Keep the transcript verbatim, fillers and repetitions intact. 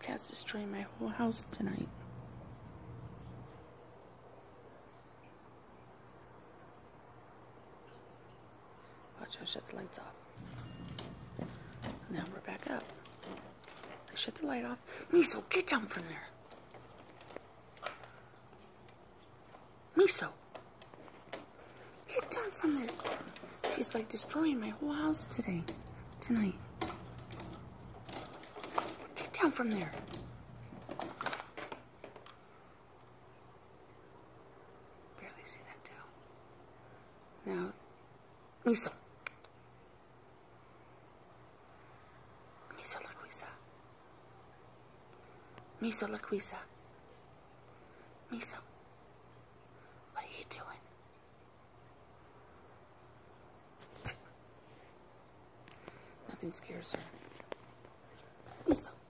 cat's destroying my whole house tonight. Watch, I'll shut the lights off. Now we're back up. I shut the light off. Miso, get down from there. Miso, get down from there. She's like destroying my whole house today, tonight. Get down from there. Barely see that tail. Now, Miso. Miso Laquisa. Miso Laquisa. Miso. What are you doing? Nothing scares her. Miso.